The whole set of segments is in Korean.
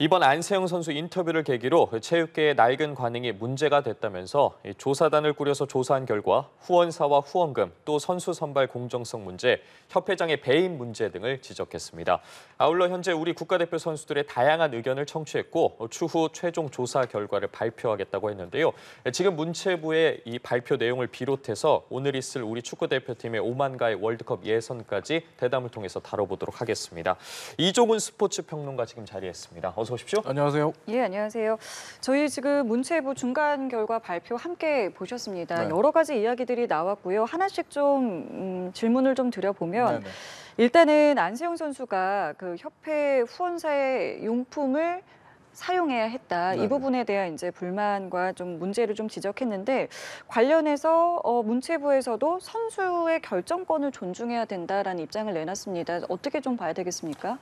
이번 안세영 선수 인터뷰를 계기로 체육계의 낡은 관행이 문제가 됐다면서 조사단을 꾸려서 조사한 결과 후원사와 후원금, 또 선수 선발 공정성 문제, 협회장의 배임 문제 등을 지적했습니다. 아울러 현재 우리 국가대표 선수들의 다양한 의견을 청취했고 추후 최종 조사 결과를 발표하겠다고 했는데요. 지금 문체부의 이 발표 내용을 비롯해서 오늘 있을 우리 축구대표팀의 오만가의 월드컵 예선까지 대담을 통해서 다뤄보도록 하겠습니다. 이종훈 스포츠 평론가 지금 자리했습니다. 어서 오십시오. 안녕하세요. 예, 안녕하세요. 저희 지금 문체부 중간 결과 발표 함께 보셨습니다. 네. 여러 가지 이야기들이 나왔고요. 하나씩 좀 질문을 좀 드려보면 네네. 일단은 안세영 선수가 그 협회 후원사의 용품을 사용해야 했다. 네네. 이 부분에 대한 이제 불만과 좀 문제를 좀 지적했는데 관련해서 문체부에서도 선수의 결정권을 존중해야 된다라는 입장을 내놨습니다. 어떻게 좀 봐야 되겠습니까?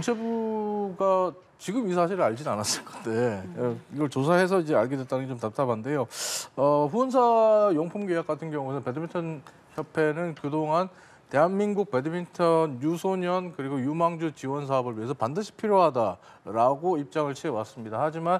문체부가 지금 이 사실을 알지는 않았을 건데 이걸 조사해서 이제 알게 됐다는 게 좀 답답한데요. 후원사 용품 계약 같은 경우는 배드민턴 협회는 그동안 대한민국 배드민턴 유소년 그리고 유망주 지원 사업을 위해서 반드시 필요하다라고 입장을 취해왔습니다. 하지만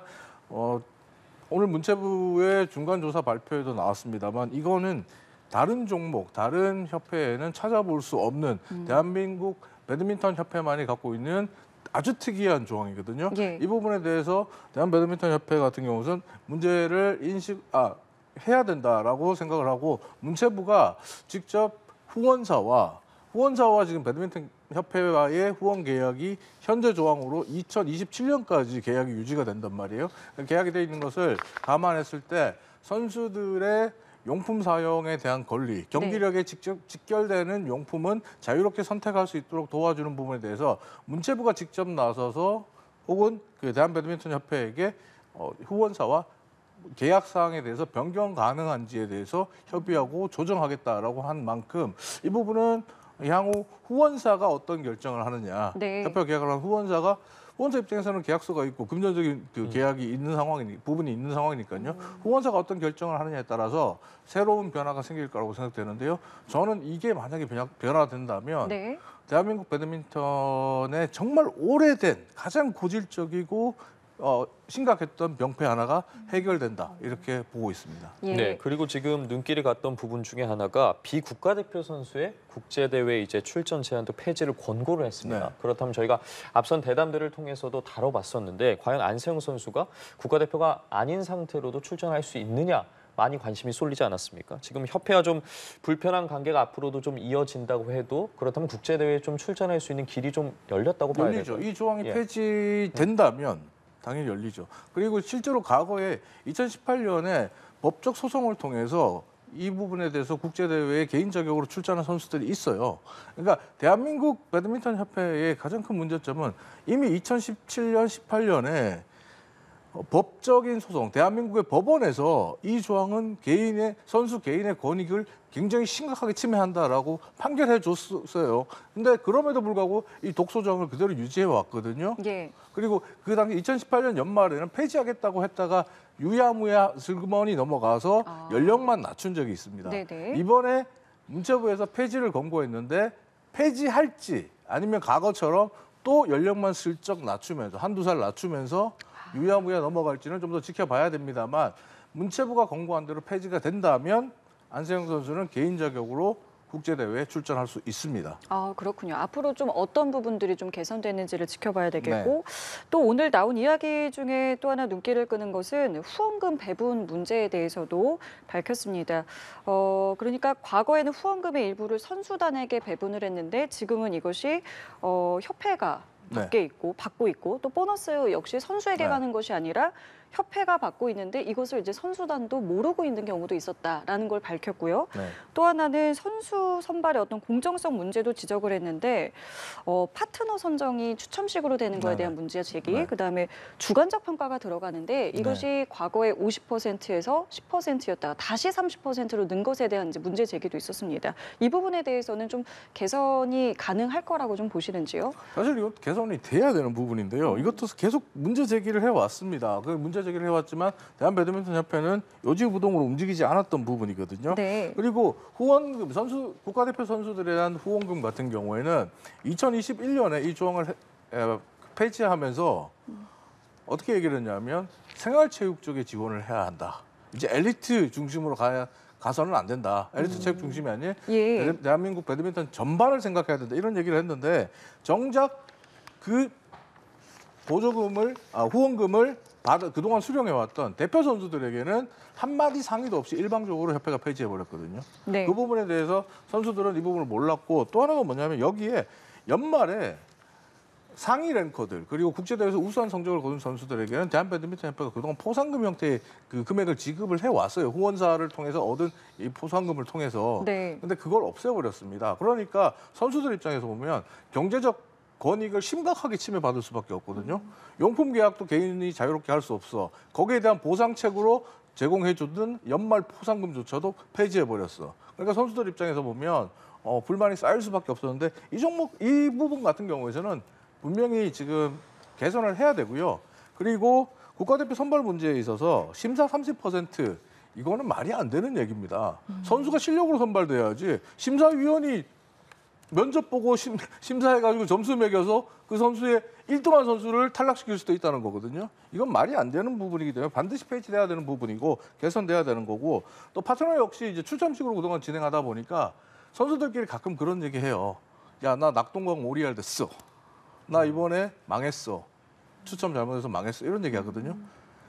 오늘 문체부의 중간조사 발표에도 나왔습니다만 이거는 다른 종목, 다른 협회에는 찾아볼 수 없는 대한민국 배드민턴 협회만이 갖고 있는 아주 특이한 조항이거든요. 예. 이 부분에 대해서 대한 배드민턴 협회 같은 경우는 문제를 해야 된다라고 생각을 하고 문체부가 직접 후원사와 지금 배드민턴 협회와의 후원 계약이 현재 조항으로 2027년까지 계약이 유지가 된단 말이에요. 계약이 돼 있는 것을 감안했을 때 선수들의 용품 사용에 대한 권리, 경기력에 직접 직결되는 용품은 자유롭게 선택할 수 있도록 도와주는 부분에 대해서 문체부가 직접 나서서 혹은 그 대한배드민턴협회에게 후원사와 계약 사항에 대해서 변경 가능한지에 대해서 협의하고 조정하겠다라고 한 만큼 이 부분은 향후 후원사가 어떤 결정을 하느냐, 네. 협회 계약을 한 후원사 입장에서는 계약서가 있고 금전적인 그 계약이 있는 부분이 있는 상황이니까요. 후원사가 어떤 결정을 하느냐에 따라서 새로운 변화가 생길 거라고 생각되는데요. 저는 이게 만약에 변화된다면 네. 대한민국 배드민턴의 정말 오래된 가장 고질적이고 심각했던 병폐 하나가 해결된다 이렇게 보고 있습니다. 예. 네, 그리고 지금 눈길이 갔던 부분 중에 하나가 비국가대표 선수의 국제대회 이제 출전 제한도 폐지를 권고를 했습니다. 네. 그렇다면 저희가 앞선 대담들을 통해서도 다뤄봤었는데 과연 안세영 선수가 국가대표가 아닌 상태로도 출전할 수 있느냐? 많이 관심이 쏠리지 않았습니까? 지금 협회와 좀 불편한 관계가 앞으로도 좀 이어진다고 해도 그렇다면 국제대회에 좀 출전할 수 있는 길이 좀 열렸다고 봐야 열리죠. 될까요? 이 조항이 예. 폐지된다면 당연히 열리죠. 그리고 실제로 과거에 2018년에 법적 소송을 통해서 이 부분에 대해서 국제대회에 개인 자격으로 출전한 선수들이 있어요. 그러니까 대한민국 배드민턴 협회의 가장 큰 문제점은 이미 2017년, 18년에 법적인 소송, 대한민국의 법원에서 이 조항은 선수 개인의 권익을 굉장히 심각하게 침해한다라고 판결해 줬어요. 근데 그럼에도 불구하고 이 독소 조항을 그대로 유지해 왔거든요. 예. 그리고 그 당시 2018년 연말에는 폐지하겠다고 했다가 유야무야 슬그머니 넘어가서 연령만 낮춘 적이 있습니다. 네네. 이번에 문체부에서 폐지를 권고했는데 폐지할지 아니면 과거처럼 또 연령만 슬쩍 낮추면서 한두 살 낮추면서 유야무야 넘어갈지는 좀 더 지켜봐야 됩니다만 문체부가 권고한 대로 폐지가 된다면 안세영 선수는 개인 자격으로 국제대회에 출전할 수 있습니다. 아, 그렇군요. 앞으로 좀 어떤 부분들이 좀 개선되는지를 지켜봐야 되겠고 또 오늘 나온 이야기 중에 또 하나 눈길을 끄는 것은 후원금 배분 문제에 대해서도 밝혔습니다. 그러니까 과거에는 후원금의 일부를 선수단에게 배분을 했는데 지금은 이것이 협회가 받고 있고 또 보너스 역시 선수에게 가는 것이 아니라 협회가 받고 있는데 이것을 이제 선수단도 모르고 있는 경우도 있었다라는 걸 밝혔고요. 또 하나는 선수 선발의 어떤 공정성 문제도 지적을 했는데 파트너 선정이 추첨식으로 되는 거에 대한 문제 제기, 그다음에 주관적 평가가 들어가는데 이것이 과거에 50%에서 10%였다가 다시 30%로 는 것에 대한 이제 문제 제기도 있었습니다. 이 부분에 대해서는 좀 개선이 가능할 거라고 좀 보시는지요? 사실 이것 개선이 돼야 되는 부분인데요. 이것도 계속 문제 제기를 해왔습니다. 그 문제 제기를 해왔지만 대한배드민턴협회는 요지부동으로 움직이지 않았던 부분이거든요. 네. 그리고 후원금, 국가대표 선수들에 대한 후원금 같은 경우에는 2021년에 이 조항을 폐지하면서 어떻게 얘기를 했냐면 생활체육 쪽에 지원을 해야 한다. 이제 엘리트 중심으로 가서는 안 된다. 엘리트 체육 중심이 아닌 예. 대한민국 배드민턴 전반을 생각해야 된다. 이런 얘기를 했는데 정작 그 후원금을 그동안 수령해왔던 대표 선수들에게는 한마디 상의도 없이 일방적으로 협회가 폐지해버렸거든요. 네. 그 부분에 대해서 선수들은 이 부분을 몰랐고 또 하나가 뭐냐면 여기에 연말에 상위 랭커들 그리고 국제대회에서 우수한 성적을 거둔 선수들에게는 대한배드민턴협회가 그동안 포상금 형태의 그 금액을 지급을 해왔어요. 후원사를 통해서 얻은 이 포상금을 통해서. 네. 근데 그걸 없애버렸습니다. 그러니까 선수들 입장에서 보면 경제적 권익을 심각하게 침해받을 수밖에 없거든요. 용품 계약도 개인이 자유롭게 할 수 없어. 거기에 대한 보상책으로 제공해주던 연말 포상금조차도 폐지해버렸어. 그러니까 선수들 입장에서 보면 불만이 쌓일 수밖에 없었는데 이 부분 같은 경우에는 분명히 지금 개선을 해야 되고요. 그리고 국가대표 선발 문제에 있어서 심사 30% 이거는 말이 안 되는 얘기입니다. 선수가 실력으로 선발돼야지 심사위원이 면접 보고 심사해가지고 점수 매겨서 그 선수의 1등한 선수를 탈락시킬 수도 있다는 거거든요. 이건 말이 안 되는 부분이기 때문에 반드시 폐지돼야 되는 부분이고 개선돼야 되는 거고 또 파트너 역시 이제 추첨식으로 그동안 진행하다 보니까 선수들끼리 가끔 그런 얘기 해요. 야, 나 낙동강 오리알 됐어. 나 이번에 망했어. 추첨 잘못해서 망했어. 이런 얘기 하거든요.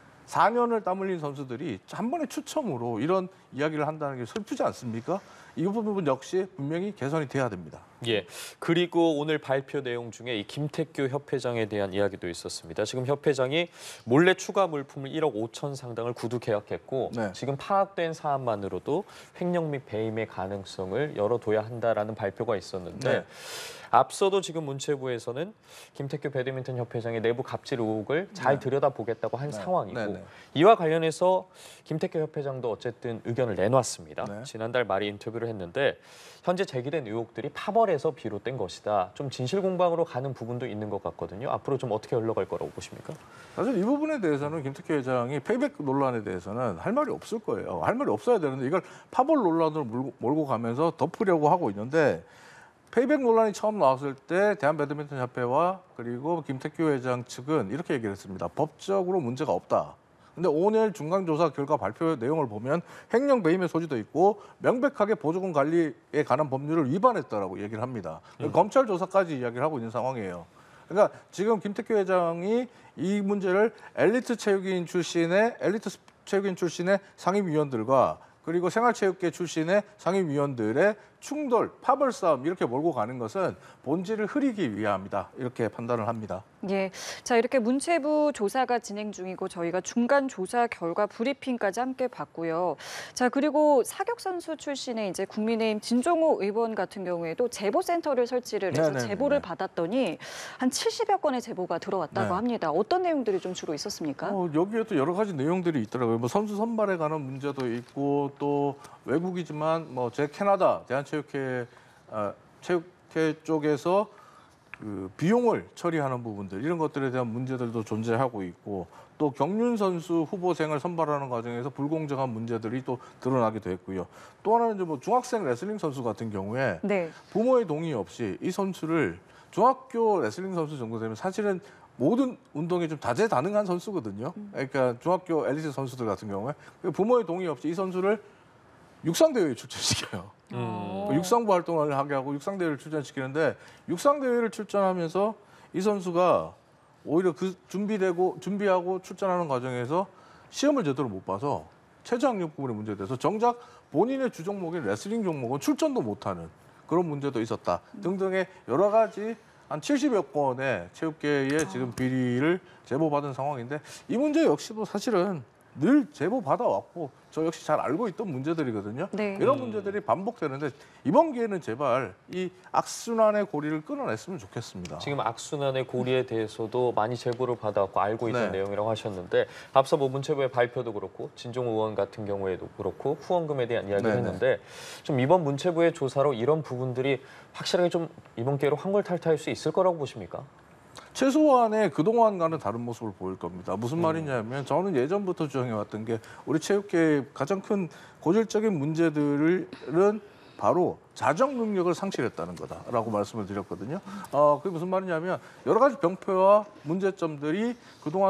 4년을 땀 흘린 선수들이 한 번의 추첨으로 이런 이야기를 한다는 게 슬프지 않습니까? 이 부분 역시 분명히 개선이 돼야 됩니다. 예. 그리고 오늘 발표 내용 중에 이 김태규 협회장에 대한 이야기도 있었습니다. 지금 협회장이 몰래 추가 물품을 1억 5천 상당을 구두 계약했고 네. 지금 파악된 사안만으로도 횡령 및 배임의 가능성을 열어둬야 한다라는 발표가 있었는데 네. 앞서도 지금 문체부에서는 김태규 배드민턴 협회장의 내부 갑질 의혹을 잘 들여다보겠다고 한 상황이고 네. 이와 관련해서 김태규 협회장도 어쨌든 의견을 내놨습니다. 네. 지난달 말에 인터뷰를 했는데 현재 제기된 의혹들이 파벌에서 비롯된 것이다. 좀 진실 공방으로 가는 부분도 있는 것 같거든요. 앞으로 좀 어떻게 흘러갈 거라고 보십니까? 사실 이 부분에 대해서는 김태규 회장이 페이백 논란에 대해서는 할 말이 없을 거예요. 할 말이 없어야 되는데 이걸 파벌 논란으로 몰고 가면서 덮으려고 하고 있는데 페이백 논란이 처음 나왔을 때 대한배드민턴협회와 그리고 김태규 회장 측은 이렇게 얘기를 했습니다. 법적으로 문제가 없다. 근데 오늘 중간조사 결과 발표 내용을 보면 횡령 배임의 소지도 있고 명백하게 보조금 관리에 관한 법률을 위반했다라고 얘기를 합니다. 검찰 조사까지 이야기를 하고 있는 상황이에요. 그러니까 지금 김태규 회장이 이 문제를 엘리트 체육인 출신의 상임위원들과 그리고 생활체육계 출신의 상임위원들의 충돌, 파벌 싸움 이렇게 몰고 가는 것은 본질을 흐리기 위함이다. 이렇게 판단을 합니다. 예, 자 이렇게 문체부 조사가 진행 중이고 저희가 중간 조사 결과 브리핑까지 함께 봤고요. 자 그리고 사격 선수 출신의 이제 국민의힘 진종호 의원 같은 경우에도 제보센터를 설치를 해서 네네네네. 제보를 받았더니 한 70여 건의 제보가 들어왔다고 네. 합니다. 어떤 내용들이 좀 주로 있었습니까? 여기에도 여러 가지 내용들이 있더라고요. 뭐 선수 선발에 관한 문제도 있고 또 외국이지만 뭐 제 캐나다 대한체육회 체육회 쪽에서 그 비용을 처리하는 부분들 이런 것들에 대한 문제들도 존재하고 있고 또 경륜 선수 후보생을 선발하는 과정에서 불공정한 문제들이 또 드러나기도 했고요. 또 하나는 이제 뭐 중학생 레슬링 선수 같은 경우에 네. 부모의 동의 없이 이 선수를 중학교 레슬링 선수 정도 되면 사실은 모든 운동에 좀 다재다능한 선수거든요. 그러니까 중학교 엘리트 선수들 같은 경우에 부모의 동의 없이 이 선수를 육상대회에 출전시켜요. 육상부 활동을 하게 하고 육상대회를 출전시키는데 육상대회를 출전하면서 이 선수가 오히려 그 준비하고 출전하는 과정에서 시험을 제대로 못 봐서 최저학력 부분에 문제돼서 정작 본인의 주종목인 레슬링 종목은 출전도 못하는 그런 문제도 있었다 등등의 여러 가지 한 70여 건의 체육계에 지금 비리를 제보받은 상황인데 이 문제 역시도 사실은 늘 제보 받아왔고 저 역시 잘 알고 있던 문제들이거든요. 네. 이런 문제들이 반복되는데 이번 기회는 제발 이 악순환의 고리를 끊어냈으면 좋겠습니다. 지금 악순환의 고리에 대해서도 많이 제보를 받아왔고 알고 있던 네. 내용이라고 하셨는데 앞서 뭐 문체부의 발표도 그렇고 진종호 의원 같은 경우에도 그렇고 후원금에 대한 이야기를 네네. 했는데 좀 이번 문체부의 조사로 이런 부분들이 확실하게 좀 이번 기회로 환골탈퇴할 수 있을 거라고 보십니까? 최소한의 그동안과는 다른 모습을 보일 겁니다. 무슨 말이냐면 저는 예전부터 주장해왔던 게 우리 체육계의 가장 큰 고질적인 문제들은 바로 자정 능력을 상실했다는 거다라고 말씀을 드렸거든요. 그게 무슨 말이냐면 여러 가지 병폐와 문제점들이 그동안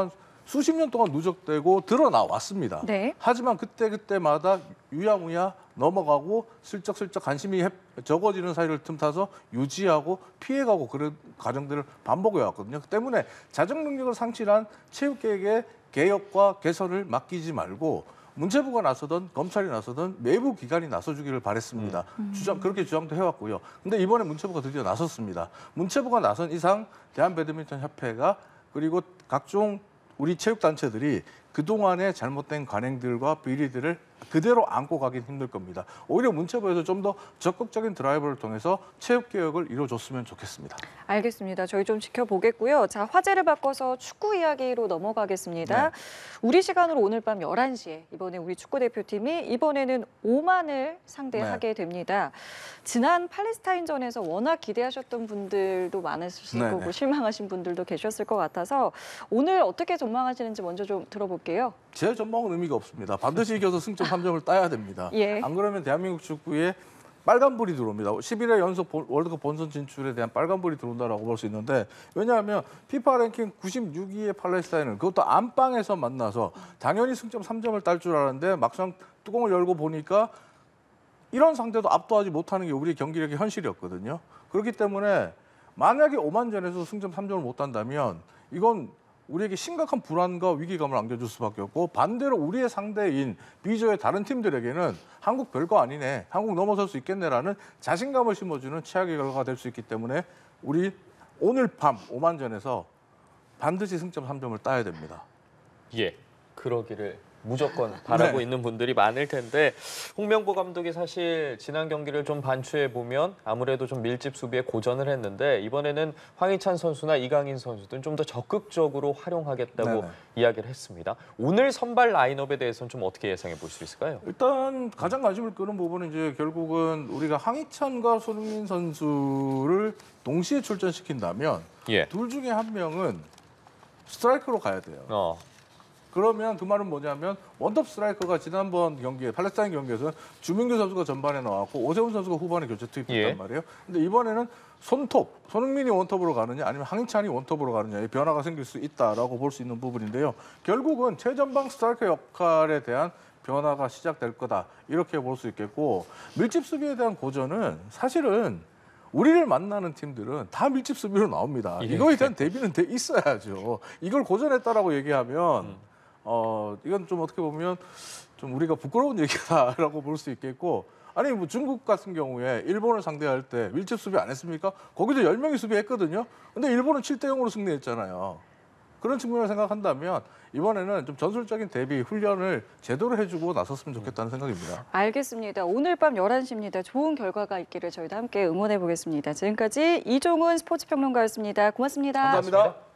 수십 년 동안 누적되고 드러나 왔습니다. 네. 하지만 그때마다 유야무야 넘어가고 슬쩍슬쩍 관심이 적어지는 사이를 틈타서 유지하고 피해가고 그런 과정들을 반복해 왔거든요. 그 때문에 자정 능력을 상실한 체육계에게 개혁과 개선을 맡기지 말고 문체부가 나서든 검찰이 나서든 외부 기관이 나서주기를 바랬습니다. 그렇게 주장도 해왔고요. 근데 이번에 문체부가 드디어 나섰습니다. 문체부가 나선 이상 대한배드민턴협회가 그리고 각종 우리 체육단체들이 그동안의 잘못된 관행들과 비리들을 그대로 안고 가긴 힘들 겁니다. 오히려 문체부에서 좀 더 적극적인 드라이브를 통해서 체육개혁을 이뤄줬으면 좋겠습니다. 알겠습니다. 저희 좀 지켜보겠고요. 자, 화제를 바꿔서 축구 이야기로 넘어가겠습니다. 네. 우리 시간으로 오늘 밤 11시에 이번에 우리 축구대표팀이 이번에는 오만을 상대하게 됩니다. 지난 팔레스타인전에서 워낙 기대하셨던 분들도 많으실 네, 거고 네. 실망하신 분들도 계셨을 것 같아서 오늘 어떻게 전망하시는지 먼저 좀 들어볼게요. 제 전망은 의미가 없습니다. 반드시 이겨서 승점 3점을 따야 됩니다. 예. 안 그러면 대한민국 축구에 빨간불이 들어옵니다. 11회 연속 월드컵 본선 진출에 대한 빨간불이 들어온다라고 볼 수 있는데 왜냐하면 피파 랭킹 96위의 팔레스타인을 그것도 안방에서 만나서 당연히 승점 3점을 딸 줄 알았는데 막상 뚜껑을 열고 보니까 이런 상대도 압도하지 못하는 게 우리 경기력의 현실이었거든요. 그렇기 때문에 만약에 오만전에서 승점 3점을 못 딴다면 이건 우리에게 심각한 불안과 위기감을 안겨줄 수밖에 없고 반대로 우리의 상대인 B조의 다른 팀들에게는 한국 별거 아니네, 한국 넘어설 수 있겠네라는 자신감을 심어주는 최악의 결과가 될 수 있기 때문에 우리 오늘 밤 오만전에서 반드시 승점 3점을 따야 됩니다. 예, 그러기를 무조건 바라고 네. 있는 분들이 많을 텐데 홍명보 감독이 사실 지난 경기를 좀 반추해 보면 아무래도 좀 밀집 수비에 고전을 했는데 이번에는 황희찬 선수나 이강인 선수들은 좀 더 적극적으로 활용하겠다고 네네. 이야기를 했습니다. 오늘 선발 라인업에 대해서는 좀 어떻게 예상해 볼 수 있을까요? 일단 가장 관심을 끄는 부분은 이제 결국은 우리가 황희찬과 손흥민 선수를 동시에 출전시킨다면 예. 둘 중에 한 명은 스트라이커로 가야 돼요. 그러면 그 말은 뭐냐면 원톱 스트라이커가 지난번 경기에 팔레스타인 경기에서는 주민규 선수가 전반에 나왔고 오세훈 선수가 후반에 교체 투입됐단 예. 말이에요. 근데 이번에는 손톱, 손흥민이 원톱으로 가느냐 아니면 황희찬이 원톱으로 가느냐의 변화가 생길 수 있다라고 볼 수 있는 부분인데요. 결국은 최전방 스트라이커 역할에 대한 변화가 시작될 거다 이렇게 볼 수 있겠고 밀집 수비에 대한 고전은 사실은 우리를 만나는 팀들은 다 밀집 수비로 나옵니다. 예. 이거에 대한 대비는 돼 있어야죠. 이걸 고전했다라고 얘기하면 이건 좀 어떻게 보면 좀 우리가 부끄러운 얘기다라고 볼 수 있겠고 아니 뭐 중국 같은 경우에 일본을 상대할 때 밀집 수비 안 했습니까? 거기도 10명이 수비했거든요. 근데 일본은 7대0으로 승리했잖아요. 그런 측면을 생각한다면 이번에는 좀 전술적인 대비 훈련을 제대로 해주고 나섰으면 좋겠다는 생각입니다. 알겠습니다. 오늘 밤 11시입니다. 좋은 결과가 있기를 저희도 함께 응원해 보겠습니다. 지금까지 이종훈 스포츠평론가였습니다. 고맙습니다. 감사합니다.